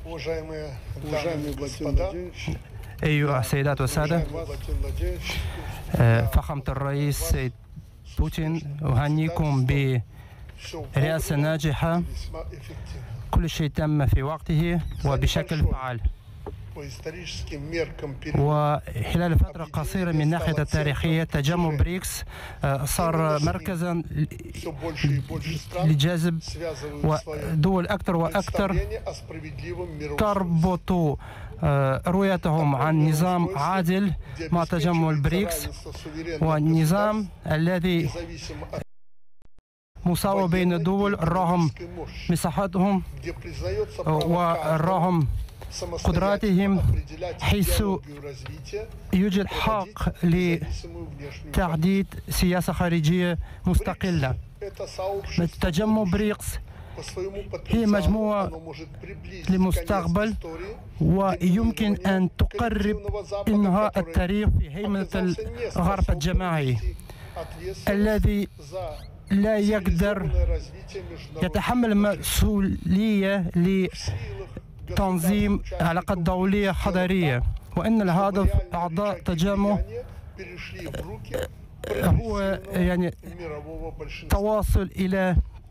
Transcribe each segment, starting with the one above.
أيها السيدات والسادة، فخامة الرئيس سيد بوتين، أهنيكم برئاسة ناجحة. كل شيء تم في وقته وبشكل فعال، وخلال فترة قصيرة من ناحية التاريخية تجمع بريكس صار مركزا لجذب ودول أكثر وأكثر تربط رؤيتهم عن نظام عادل مع تجمع البريكس، والنظام الذي مساواة بين الدول رغم مساحتهم ورغم قدراتهم، حيث يوجد حق لتحديد سياسة خارجية مستقلة. تجمع بريكس هي مجموعة للمستقبل، ويمكن أن تقرب إنهاء التاريخ في هيمنة الغرب الجماعي الذي لا يقدر يتحمل مسؤولية لتنظيم علاقات دولية حضارية. وإن الهدف أعضاء تجمع هو تواصل إلى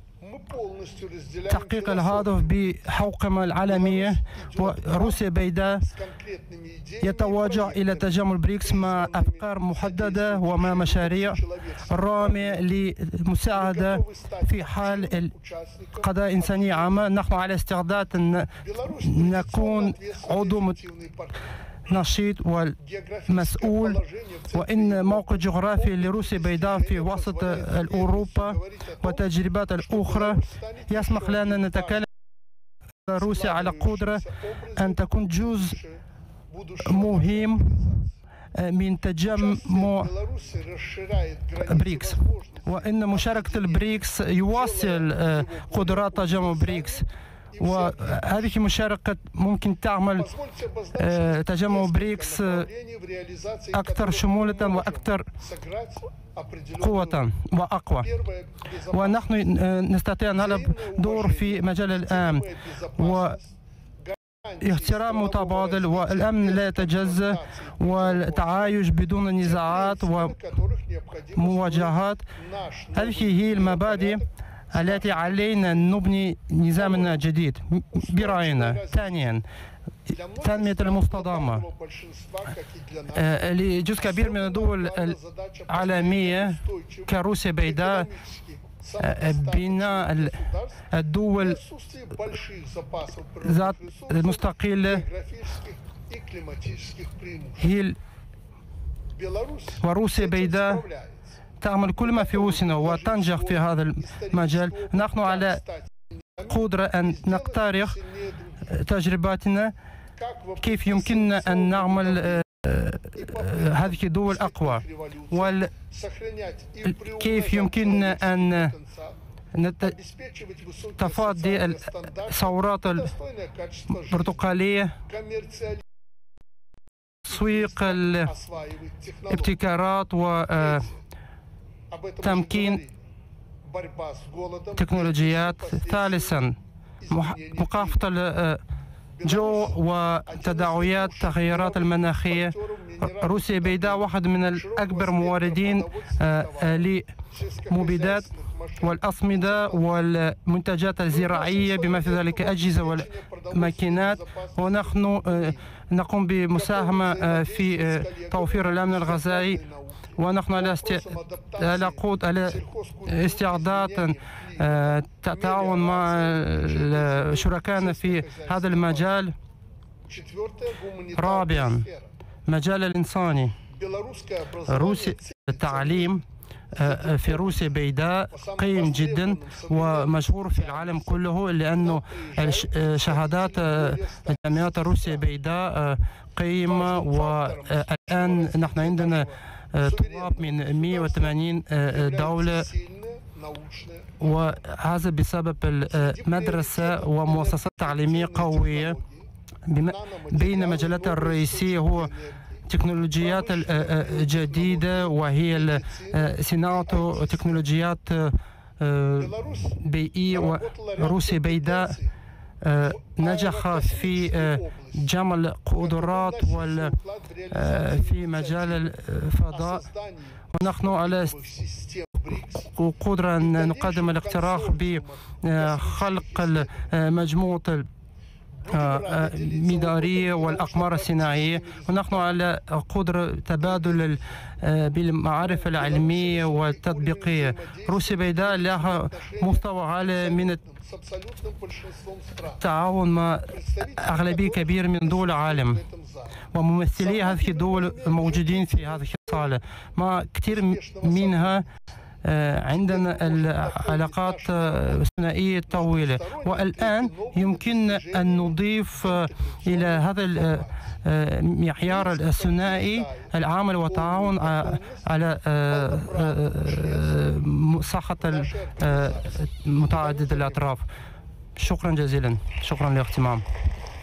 تحقيق الهدف بحوكمة العالمية. وروسيا البيضاء يتوجه إلى تجمع البريكس مع أفكار محددة ومع مشاريع رامية للمساعدة في حال قضايا إنسانية عامة. نحن على استعداد أن نكون عضو نشيط والمسؤول، وإن موقع جغرافي لروسيا البيضاء في وسط أوروبا وتجربات الأخرى يسمح لنا نتكلم روسيا على قدرة أن تكون جزء مهم من تجمع بريكس، وإن مشاركة البريكس يواصل قدرات تجمع بريكس، وهذه المشاركة ممكن تعمل تجمع بريكس أكثر شمولة وأكثر قوة وأقوى. ونحن نستطيع أن نلعب دور في مجال الأمن واحترام متبادل، والأمن لا يتجزأ، والتعايش بدون نزاعات ومواجهات. هذه هي المبادئ التي علينا أن نبني نظامنا جديد برأينا. ثانيا، تنمية المستدامة. لجزء كبير من الدول العالمية كروسيا البيضاء، بناء الدول ذات المستقلة هي وروسيا البيضاء تعمل كل ما في وسعنا وتنجح في هذا المجال. نحن على قدرة أن نقترح تجرباتنا كيف يمكننا أن نعمل هذه الدول أقوى، وكيف يمكننا أن نتفادى الثورات البرتقالية، تسويق الابتكارات وتمكين تكنولوجيات. ثالثا، مكافحة الجوع وتداعيات التغيرات المناخية. روسيا البيضاء واحد من الأكبر موردين لمبيدات والأسمدة والمنتجات الزراعية بما في ذلك أجهزة والماكينات، ونحن نقوم بمساهمة في توفير الأمن الغذائي، ونحن على استعداد التعاون مع شركائنا في هذا المجال. رابعا، مجال الإنساني. التعليم في روسيا البيضاء قيم جدا ومشهور في العالم كله، لأنه شهادات الجامعات الروسية البيضاء قيمة. والآن نحن عندنا طلاب من 180 دولة، وهذا بسبب المدرسة ومؤسسات تعليمية قوية. بين مجالاتها الرئيسية هو تكنولوجيات جديدة، وهي صناعة تكنولوجيات بيئية. وروسيا البيضاء نجح في جمع القدرات في مجال الفضاء، ونحن على قدرة أن نقدم الاقتراح بخلق مجموعة المدارية والأقمار الصناعية، ونحن على قدرة تبادل بالمعارف العلمية والتطبيقية. روسيا البيضاء لها مستوى عالي من التعاون مع أغلبية كبيرة من دول العالم، وممثلي هذه الدول موجودين في هذه الصالة، مع كثير منها عندنا العلاقات الثنائية طويلة. والآن يمكن أن نضيف إلى هذا المعيار الثنائي العمل والتعاون على صحة متعدد الأطراف. شكرا جزيلا، شكرا للاهتمام.